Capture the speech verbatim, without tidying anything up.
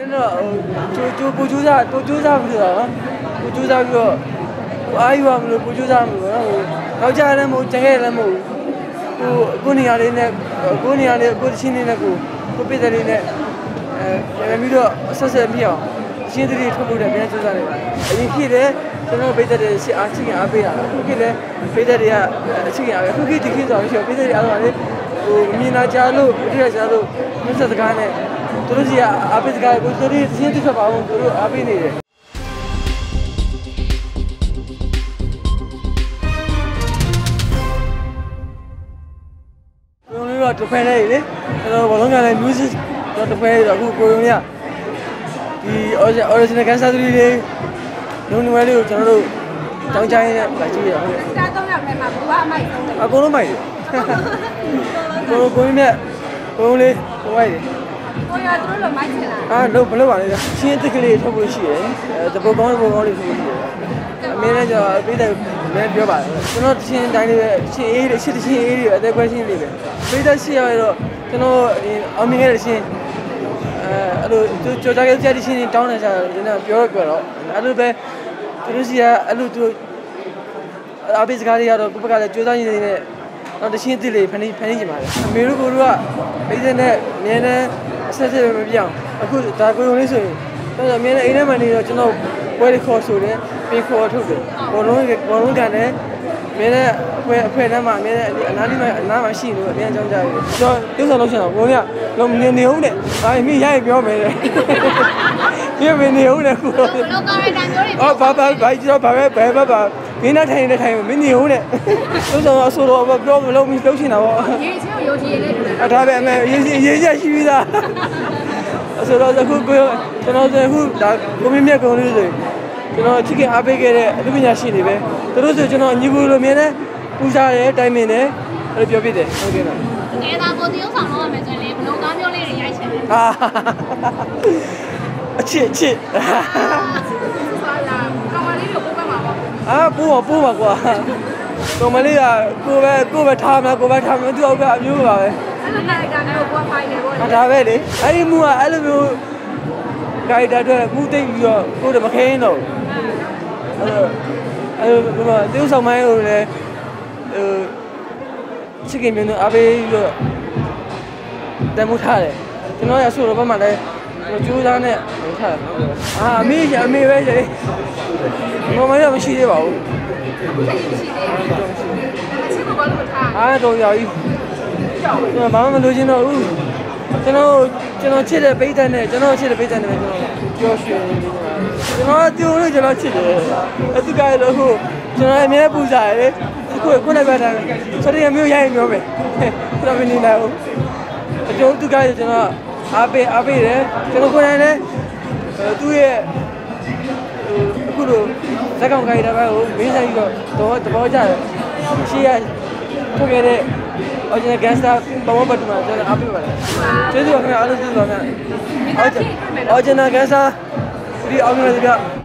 就就不就啥，都就啥不知道，不就啥个，阿姨话么不就啥么，然后家人么，家人么，我过年里呢，过年里过新年那个，过别的里呢，呃，那米多三十票，现在里差不多别就啥的，你去的，咱们别的是阿七个阿伯啊，去的别的呀，七个阿伯，去去去找一下，别的阿伯的，我米那家路，这个家路，没啥子干的。都是呀，阿伯这个，我这里现在说把我们都是阿伯那的。我用那个做饭来的，然后我弄个来牛是做做饭的，我我用的。第而且而且那干啥子的，用另外的ကျွန်တော်တို့တောင်းကြရင်လည်းကြည့်ရအောင်။စားတော့ရမယ်မှာဘဝမိုက်ဆုံးတယ်။အကုန်လုံးမိုက်တယ်။ကိုကိုင်းနဲ့ကိုလေးကိုမိုက်တယ်။ကိုရသူတို့လိုမိုက်ချင်လား။အာလို့ဘလို့ပါလဲ။ချင်းတစ်ကလေးထုတ်ဖို့ရှိတယ်။အဲတပုတ်ကောင်းတပုတ်ကောင်းလေးထုတ်ဖို့ရှိတယ်။အမင်းလည်းကျွန်တော်ပြီးတယ်လည်းပြောပါတယ်။ကျွန်တော်ချင်းတိုင်းလေးပဲချင်းအေးလေးချစ်ချင်းအေးလေးပဲအသက်ကွဲချင်းလေးပဲ။ပြီးတော့ရှိရတော့ကျွန်တော်အောင်မြင်ခဲ့တဲ့ချင်းအဲအဲ့လိုကြော်ကြကြတဲ့ချင်းတောင်းနေကြတယ်ကျွန်တော်ပြောရတော့အဲ့လိုပဲသူတို့စီကအဲ့လိုသူအပိစကားတွေကတော့ကိုယ့်ဘက်ကလည်းကြိုးစားရင်းနေနဲ့တော့တချင်းအစ်စ်လေးဖန်ဖန်နေကြပါလေအမေတို့ကိုတို့ကပိစနဲ့အမြဲတမ်းအဆက်ဆက်မပြောင်းအခုဒါကိုရုံလေးဆိုရင်တော့အမြဲတမ်းအိမ်ထဲမှာနေတော့ကျွန်တော်ပွဲတွေခေါ်ဆိုတယ်ပြီးခေါ်ထုတ်တယ်ဘောလုံးဘောလုံးကန်တယ်အမြဲတမ်းအဖွဲအဖွဲထဲမှာအမြဲတမ်းအနားလေးမှာအနားမှာရှိနေလို့အမြဲတမ်းကြောင်းကြရတယ်ကျွန်တော်ပြုဆောင်လို့ရှိရင်ဘုံကလုံးနေနေဦးနဲ့ဒါမိရရပြောမယ်တဲ့ပြမနေဦးနဲ့ကိုလောကရိုက်တာမျိုးတွေအော်ဘာဘာဘာကျွန်တော်ဘာပဲဘယ်ဘာဘာမင်းနဲ့ထိုင်နေထိုင်မင်းနေဦးနဲ့ပြုဆောင်အဆိုတော့ပြောမလို့မလုပ်ချင်တာပေါ့ရေးချင်းကိုယုံကြည်ရင်လည်းအထားပဲအမေရေးရေးရေးချက်ရှိပြီးသားအဆိုတော့အခုကိုကျွန်တော်အခုဒါကိုမင်းမြတ်ကုံလေးဆိုကျွန်တော်ချစ်ခင်အားပေးခဲ့တဲ့အမှုပညာရှင်တွေပဲသူတို့ဆိုကျွန်တော်ညီကိုလိုမြင်တဲ့ပူစားတယ်တိုင်ပင်တယ်အဲ့လိုပြောပြတယ်ဟုတ်ကဲ့လားတကယ်တော့ကိုတရုပ်ဆောင်တော့ရမယ်ဆိုရင်လေဘလုံးကားမျိုးလေးတွေရိုက်ချင်တယ်ဟာအချစ်အချစ်စားရကောင်မလေးကိုပို့ကမှာပေါ့အာပို့ပါပို့ပါကွာကောင်မလေးကကိုပဲကိုပဲထားမှာကိုပဲထားမှာသူ့အောက်ကအမျိုးပါပဲအဲ့လိုလိုက်တာမျိုးကိုဖိုင်နေပေါ့ဒါပဲလေအဲ့ဒီမူကအဲ့လိုမျိုးဂိုက်တာအတွက်မူသိမ့်ပြီးတော့ကိုယ်တမခင်းတော့အဲ့လိုအဲ့လိုဘာတရုပ်ဆောင်မိုင်းလို့လည်းဟိုချစ်ခင်မျိုးနဲ့အားပေးပြီးတော့တမှုထားတယ်ကျွန်တော်ရဆိုတော့ဘာမှလည်းကျိုးသားနဲ့ထားတယ်အာအမေရအမေပဲလေမမရမရှိသေးပါဘူးမရှိသေးဘူးချစ်ကိုဘာလို့ထားအာတော့ရောက်ပြီကျွန်တော်ဘာမှမလိုချင်တော့ဘူးကျွန်တော်ကျွန်တော်ချစ်တဲ့ပိတ်တန်းနဲ့ကျွန်တော်ချစ်တဲ့ပိတ်တန်းနဲ့ကျွန်တော်ပြောရွှင်နေတယ်ကျွန်တော်တူလို့ကျွန်တော်ချစ်တယ်အတူကလည်းအခုကျွန်တော်အမြဲပူစားရတယ်အခုခုနကပြောတာဆိုရင်မျိုးရိုက်မျိုးပဲကျွန်တော်မနေနိုင်ဘူးအကျိုးတူကကျွန်တော်အားပေးအားပေးတယ်ကျွန်တော်ကိုယ်တိုင်လည်းသူ့ရဲ့အခုလိုဇက်ကောင်ကိုင်တာပဲကိုမင်းဆိုင်တော့တော့သဘောကျတယ်ရှေ့ရထုတ်ခဲ့တဲ့ original gangster ဘဝပတ်မှာကျွန်တော်အားပေးပါတယ်ကျေးဇူးပါခင်ဗျာအားလုံးကျေးဇူးပါခင်ဗျာ original gangster ဒီအောင်နေတယ်ဗျ